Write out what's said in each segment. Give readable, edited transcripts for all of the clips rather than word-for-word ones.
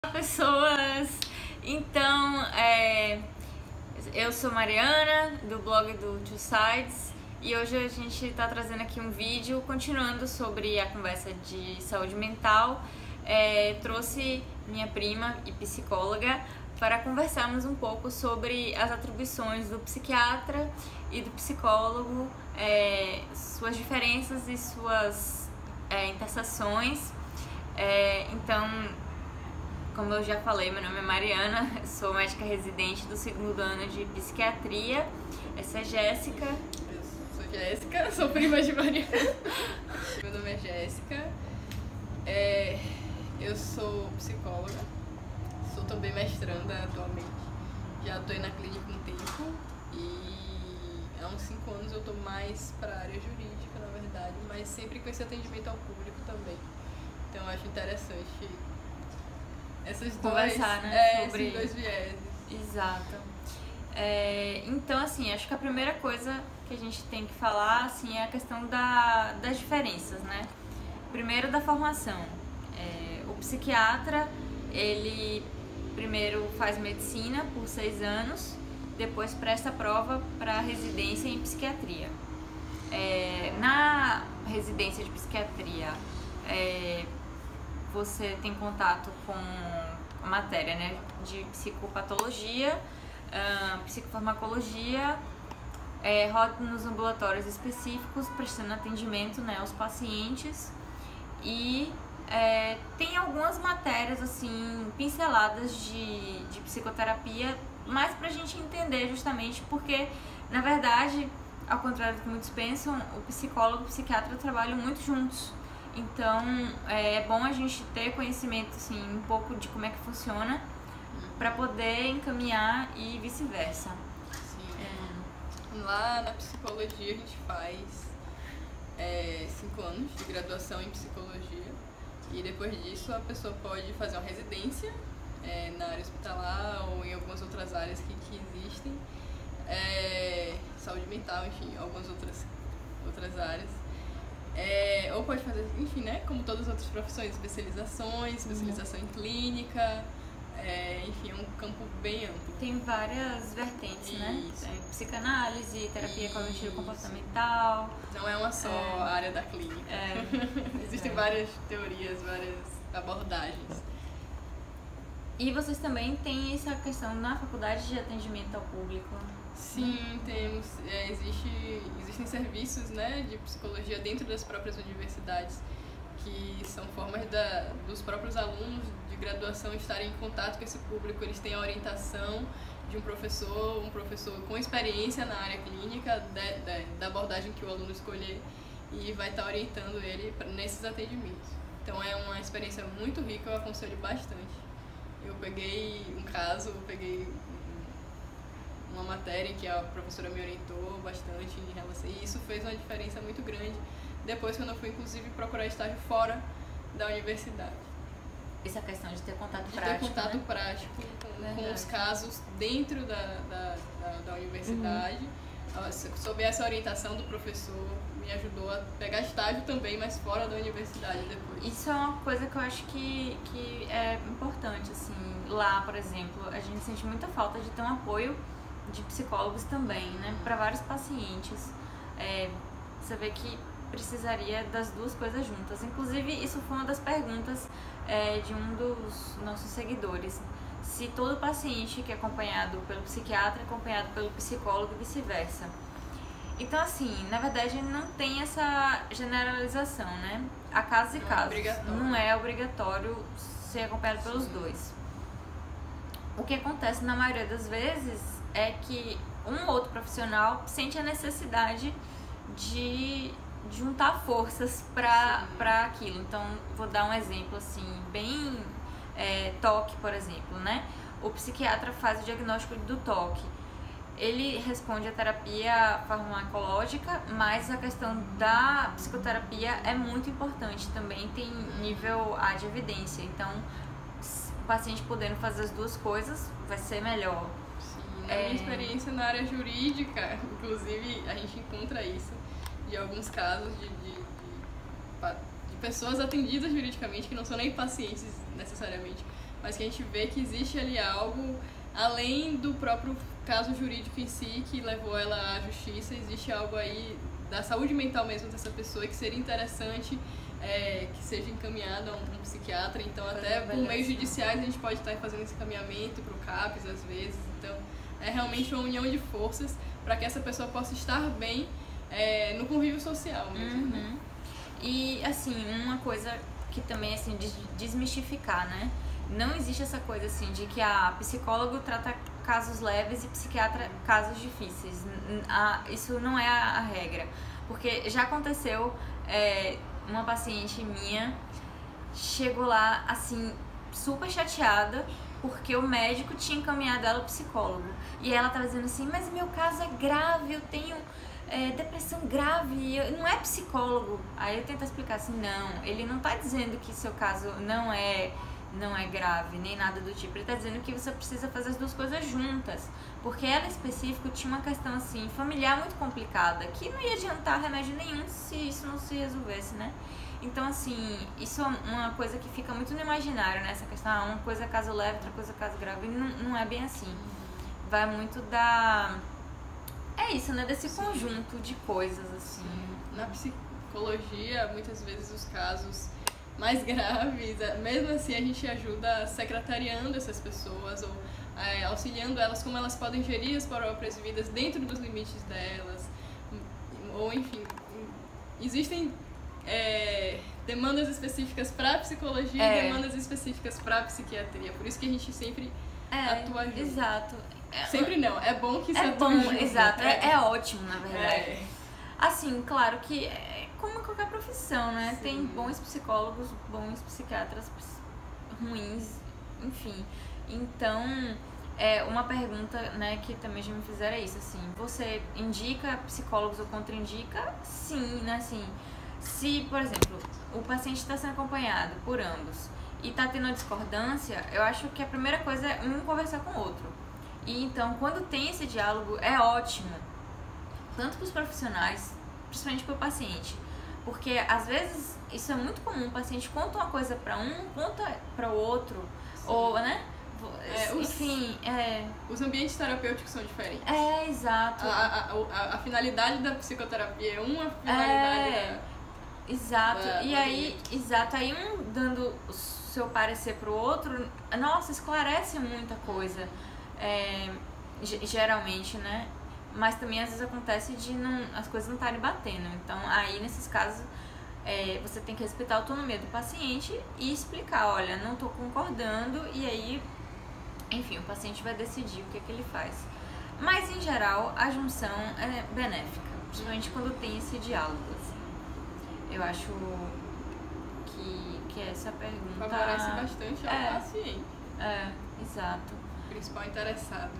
Olá, pessoas! Então, eu sou Mariana, do blog do Two Sides, e hoje a gente está trazendo aqui um vídeo continuando sobre a conversa de saúde mental. Trouxe minha prima e psicóloga para conversarmos um pouco sobre as atribuições do psiquiatra e do psicólogo, suas diferenças e suas interseções. Então, como eu já falei, meu nome é Mariana, sou médica residente do 2º ano de psiquiatria. Essa é Jéssica. Eu sou Jéssica, sou prima de Mariana. Meu nome é Jéssica. Eu sou psicóloga, sou também mestranda atualmente. Já estou na clínica um tempo e há uns 5 anos eu estou mais para a área jurídica, na verdade, mas sempre com esse atendimento ao público também. Então eu acho interessante esses conversar, né, sobre esses dois vieses. Exato. Então, assim, acho que a primeira coisa que a gente tem que falar, assim, é a questão das diferenças, né? Primeiro, da formação. O psiquiatra, ele primeiro faz medicina por 6 anos, depois presta a prova para residência em psiquiatria. Na residência de psiquiatria, você tem contato com a matéria, né, de psicopatologia, psicofarmacologia, roda nos ambulatórios específicos, prestando atendimento, né, aos pacientes, e tem algumas matérias assim pinceladas de psicoterapia, mais pra gente entender justamente porque, na verdade, ao contrário do que muitos pensam, o psicólogo e o psiquiatra trabalham muito juntos. Então, é bom a gente ter conhecimento, assim, um pouco de como é que funciona para poder encaminhar e vice-versa. Sim. Lá na psicologia a gente faz 5 anos de graduação em psicologia e depois disso a pessoa pode fazer uma residência na área hospitalar ou em algumas outras áreas que existem, saúde mental, enfim, algumas outras áreas. Ou pode fazer, enfim, né, como todas as outras profissões, especialização em clínica, enfim, é um campo bem amplo. Tem várias vertentes, né? Isso. Psicanálise, terapia cognitivo comportamental. Não é uma só área da clínica. Existem várias teorias, várias abordagens. E vocês também têm essa questão na faculdade de atendimento ao público? Sim, temos. Existem serviços, né, de psicologia dentro das próprias universidades, que são formas dos próprios alunos de graduação estarem em contato com esse público. Eles têm a orientação de um professor com experiência na área clínica, da abordagem que o aluno escolher, e vai estar orientando ele nesses atendimentos. Então é uma experiência muito rica, eu aconselho bastante. Eu peguei uma matéria que a professora me orientou bastante em relação a isso, fez uma diferença muito grande depois quando eu fui inclusive procurar estágio fora da universidade. Essa questão de ter contato de prático, ter contato né? prático com os casos dentro da universidade. Sob essa orientação do professor, me ajudou a pegar estágio também, mas fora da universidade depois. Isso é uma coisa que eu acho que é importante, assim. Lá, por exemplo, a gente sente muita falta de ter um apoio de psicólogos também, né, para vários pacientes. Você vê que precisaria das duas coisas juntas. Inclusive, isso foi uma das perguntas de um dos nossos seguidores. Se todo paciente que é acompanhado pelo psiquiatra é acompanhado pelo psicólogo e vice-versa. Então, assim, na verdade não tem essa generalização, né? Há casos e casos. Não é obrigatório ser acompanhado pelos dois. O que acontece na maioria das vezes é que um ou outro profissional sente a necessidade de juntar forças para aquilo. Então, vou dar um exemplo assim, bem TOC, por exemplo, né? O psiquiatra faz o diagnóstico do TOC. Ele responde à terapia farmacológica, mas a questão da psicoterapia é muito importante também, tem nível A de evidência. Então, o paciente podendo fazer as duas coisas vai ser melhor. Sim, na minha experiência na área jurídica, inclusive, a gente encontra isso de alguns casos de pessoas atendidas juridicamente, que não são nem pacientes necessariamente, mas que a gente vê que existe ali algo além do próprio caso jurídico em si que levou ela à justiça. Existe algo aí da saúde mental mesmo dessa pessoa que seria interessante que seja encaminhada a um psiquiatra. Então, até por meios judiciais a gente pode estar fazendo esse encaminhamento para o CAPS às vezes. Então, é realmente uma união de forças para que essa pessoa possa estar bem no convívio social mesmo. Né? E, assim, uma coisa que também, assim, desmistificar, né? Não existe essa coisa, assim, de que a psicólogo trata casos leves e psiquiatra casos difíceis. Isso não é a regra. Porque já aconteceu, uma paciente minha chegou lá, assim, super chateada porque o médico tinha encaminhado ela ao psicólogo. E ela tava dizendo assim, mas meu caso é grave, eu tenho depressão grave, não é psicólogo. Aí eu tento explicar assim, não, ele não tá dizendo que seu caso não é grave, nem nada do tipo. Ele tá dizendo que você precisa fazer as duas coisas juntas. Porque ela, em específico, tinha uma questão, assim, familiar muito complicada, que não ia adiantar remédio nenhum se isso não se resolvesse, né? Então, assim, isso é uma coisa que fica muito no imaginário, né? Essa questão, uma coisa é caso leve, outra coisa é caso grave. Não é bem assim. Vai muito da... É isso, né? Desse conjunto de coisas, assim. Na psicologia, muitas vezes os casos mais graves, mesmo assim a gente ajuda secretariando essas pessoas ou auxiliando elas como elas podem gerir as próprias vidas dentro dos limites delas, ou enfim, existem demandas específicas para psicologia e demandas específicas para psiquiatria, por isso que a gente sempre atua junto. Exato. Sempre não, é bom que se atua bom, junto. Exato, é ótimo, na verdade. Assim, claro que como em qualquer profissão, né? Sim. Tem bons psicólogos, bons psiquiatras ruins, enfim. Então, uma pergunta, né, que também já me fizeram é isso, assim, você indica psicólogos ou contraindica? Sim, né, assim, se, por exemplo, o paciente está sendo acompanhado por ambos e está tendo uma discordância, eu acho que a primeira coisa é um conversar com o outro. E então, quando tem esse diálogo, é ótimo, tanto para os profissionais, principalmente para o paciente. Porque, às vezes, isso é muito comum. O paciente conta uma coisa para um, conta para o outro. Sim. Ou, né? Enfim, os ambientes terapêuticos são diferentes. Exato. A finalidade da psicoterapia é uma finalidade Exato. E aí, aí um dando o seu parecer pro outro, nossa, esclarece muita coisa. Geralmente, né? Mas também às vezes acontece de as coisas não estarem batendo. Então, aí nesses casos, você tem que respeitar a autonomia do paciente e explicar, olha, não estou concordando, e aí, enfim, o paciente vai decidir o que ele faz. Mas, em geral, a junção é benéfica, principalmente quando tem esse diálogo, assim. Eu acho que essa pergunta... favorece bastante ao paciente. Exato. O principal interessado.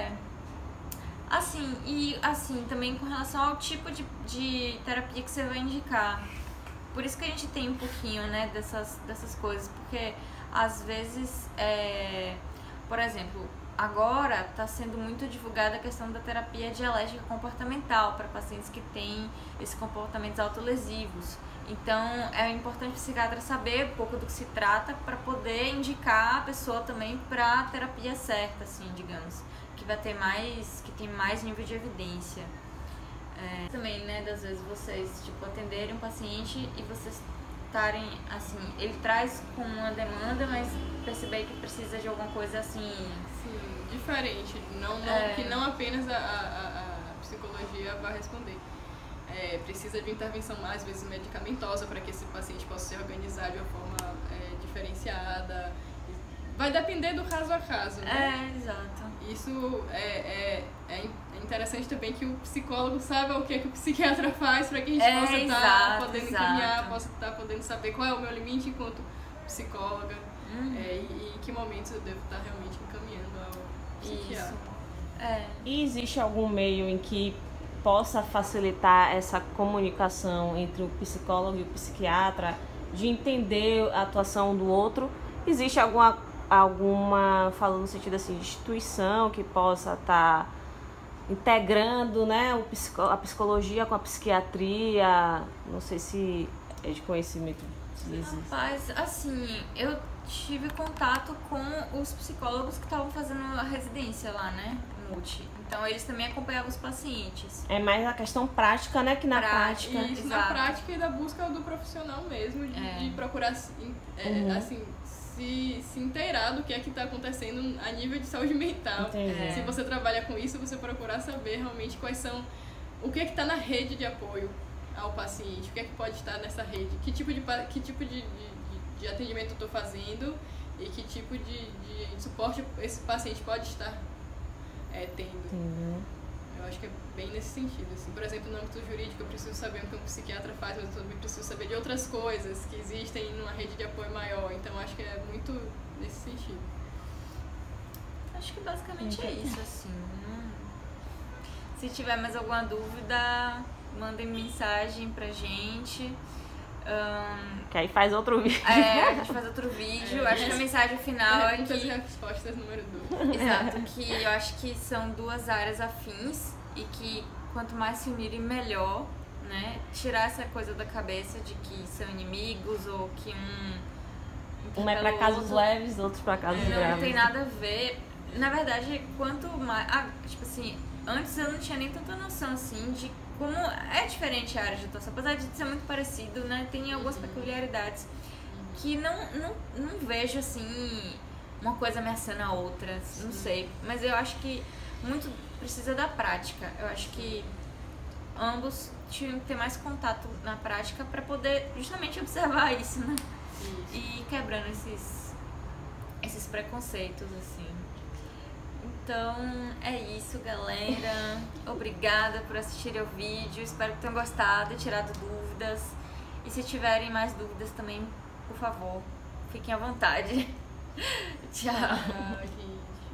Assim, também com relação ao tipo de terapia que você vai indicar. Por isso que a gente tem um pouquinho, né, dessas coisas, porque às vezes, por exemplo, agora está sendo muito divulgada a questão da terapia dialética comportamental para pacientes que têm esses comportamentos autolesivos. Então, é importante o psiquiatra saber um pouco do que se trata para poder indicar a pessoa também para a terapia certa, assim, digamos. Que tem mais nível de evidência. Também, né, das vezes vocês, atenderem um paciente e vocês estarem, assim, ele traz com uma demanda, mas perceber que precisa de alguma coisa, assim... Sim, diferente, que não apenas a psicologia vai responder. Precisa de intervenção, às vezes, medicamentosa para que esse paciente possa se organizar de uma forma diferenciada. Vai depender do caso a caso, né? Exato. Isso é interessante também que o psicólogo saiba o que o psiquiatra faz para que a gente possa estar podendo encaminhar, possa estar podendo saber qual é o meu limite enquanto psicóloga e em que momentos eu devo estar realmente encaminhando ao psiquiatra. E existe algum meio em que possa facilitar essa comunicação entre o psicólogo e o psiquiatra, de entender a atuação do outro? Existe alguma, falando no sentido assim, de instituição que possa estar integrando, né, a psicologia com a psiquiatria? Não sei se é de conhecimento. Rapaz, assim, eu tive contato com os psicólogos que estavam fazendo a residência lá, né? Multi. Então eles também acompanhavam os pacientes. É mais a questão prática, né? Que na prática. Isso, na prática e da busca do profissional mesmo, de procurar assim, se inteirar do que é que está acontecendo a nível de saúde mental. Se você trabalha com isso, você procurar saber realmente quais são, o que é que está na rede de apoio ao paciente, o que é que pode estar nessa rede, que tipo de atendimento eu estou fazendo e que tipo de suporte esse paciente pode estar tendo. Eu acho que é bem nesse sentido. Assim. Por exemplo, no âmbito jurídico, eu preciso saber o que um psiquiatra faz, mas eu também preciso saber de outras coisas que existem numa rede de apoio maior. Então, acho que é muito nesse sentido. Acho que basicamente é isso, assim. Se tiver mais alguma dúvida, mandem mensagem pra gente. Que aí faz outro vídeo. A gente faz outro vídeo. Acho que a mensagem final é que... respostas número 2. Exato, que eu acho que são duas áreas afins e que quanto mais se unirem, melhor, né? Tirar essa coisa da cabeça de que são inimigos ou que um é pra casos leves, outro pra casos graves. Não tem nada a ver. Na verdade, quanto mais... tipo assim, antes eu não tinha nem tanta noção, assim, de como é diferente a área de atuação, apesar de ser muito parecido, né? Tem algumas peculiaridades que não vejo, assim, uma coisa ameaçando a outra, não sei. Mas eu acho que muito precisa da prática. Eu acho que ambos tinham que ter mais contato na prática para poder justamente observar isso, né? E ir quebrando esses preconceitos, assim. Então, é isso, galera. Obrigada por assistirem ao vídeo. Espero que tenham gostado e tirado dúvidas. E se tiverem mais dúvidas também, por favor, fiquem à vontade. Tchau. Tchau, gente.